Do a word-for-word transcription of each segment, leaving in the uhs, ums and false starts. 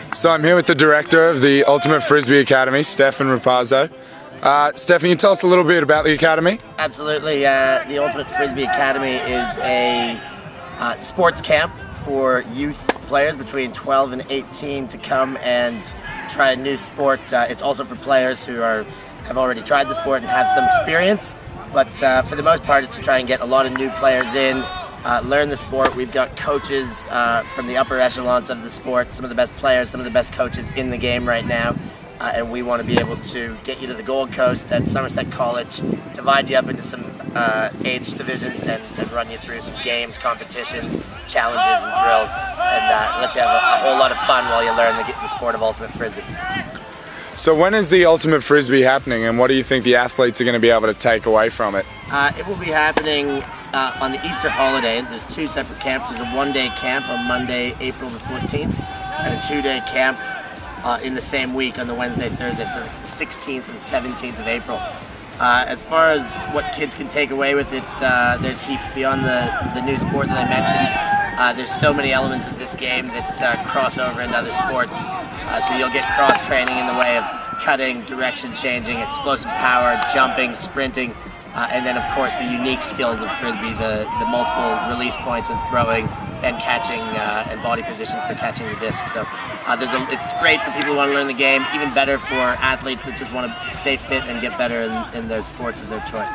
So I'm here with the director of the Ultimate Frisbee Academy, Stefan Rapazzo. Uh, Stefan, can you tell us a little bit about the academy? Absolutely. Uh, the Ultimate Frisbee Academy is a uh, sports camp for youth players between twelve and eighteen to come and try a new sport. Uh, it's also for players who are have already tried the sport and have some experience, but uh, for the most part it's to try and get a lot of new players in, uh, learn the sport. We've got coaches uh, from the upper echelons of the sport, some of the best players, some of the best coaches in the game right now. Uh, and we want to be able to get you to the Gold Coast at Somerset College, divide you up into some uh, age divisions, and, and run you through some games, competitions, challenges, and drills, and uh, let you have a, a whole lot of fun while you learn the, the sport of Ultimate Frisbee. So when is the Ultimate Frisbee happening, and what do you think the athletes are going to be able to take away from it? Uh, it will be happening uh, on the Easter holidays. There's two separate camps. There's a one-day camp on Monday, April the fourteenth, and a two-day camp Uh, in the same week on the Wednesday, Thursday, so the sixteenth and seventeenth of April. Uh, as far as what kids can take away with it, uh, there's heaps beyond the, the new sport that I mentioned. Uh, there's so many elements of this game that uh, cross over into other sports. Uh, so you'll get cross-training in the way of cutting, direction changing, explosive power, jumping, sprinting, uh, and then of course the unique skills of Frisbee, the, the multiple release points and throwing, and catching uh, and body position for catching the disc. So uh, there's a, it's great for people who want to learn the game, even better for athletes that just want to stay fit and get better in, in their sports of their choice.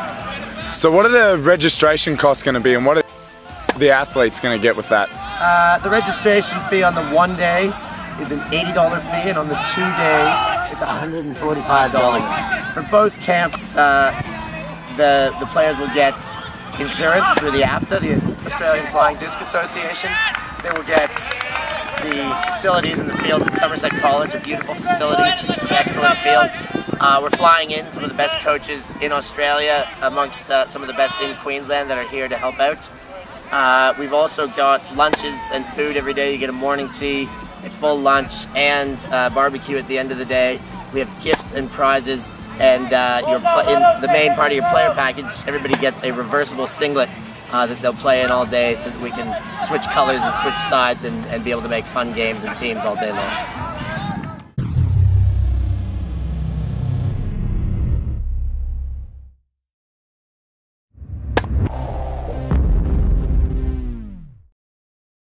So what are the registration costs going to be, and what are the athletes going to get with that? Uh, the registration fee on the one day is an eighty dollar fee, and on the two day it's one hundred forty-five dollars. For both camps, uh, the, the players will get insurance through the A F T A, the Australian Flying Disc Association. They will get the facilities in the fields at Somerset College, a beautiful facility with excellent fields. Uh, we're flying in some of the best coaches in Australia amongst uh, some of the best in Queensland that are here to help out. Uh, we've also got lunches and food every day. You get a morning tea, a full lunch, and uh, barbecue at the end of the day. We have gifts and prizes. And uh, your in the main part of your player package, everybody gets a reversible singlet uh, that they'll play in all day, so that we can switch colors and switch sides and, and be able to make fun games and teams all day long.